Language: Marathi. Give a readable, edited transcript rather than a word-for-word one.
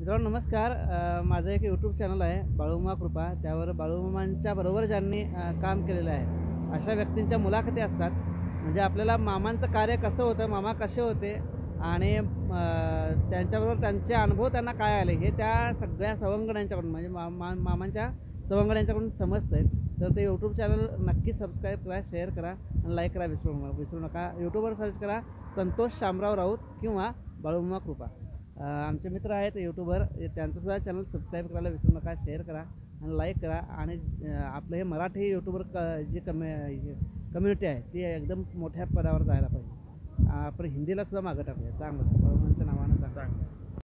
मित्रांनो नमस्कार. माझं एक यूट्यूब चॅनल आहे बाळूमामा कृपा. त्यावर बाळूमामांच्या बरोबर ज्यांनी काम केलेलं आहे अशा व्यक्तींच्या मुलाखती असतात. म्हणजे आपल्याला मामांचं कार्य कसं होतं, मामा कसे होते आणि त्यांच्याबरोबर त्यांचे अनुभव त्यांना काय आले हे त्या सगळ्या सवंगड्यांच्याकडून म्हणजे मामांच्या सवंगड्यांच्याकडून समजतं आहे. तर ते यूट्यूब चॅनल नक्की सबस्क्राईब करा, शेअर करा आणि लाईक करा विसरू नका. यूट्यूबवर सर्च करा संतोष शामराव राऊत किंवा बाळूमामा कृपा. आमचे मित्र आहेत यूट्यूबर, त्यांचंसुद्धा चॅनल सबस्क्राईब करायला विसरू नका, शेअर करा आणि लाईक करा. आणि आपलं हे मराठी यूट्यूबर जी कम्युनिटी आहे ती एकदम मोठ्या पदावर जायला पाहिजे. आपण हिंदीला सुद्धा मागं टाकूया चांगलं.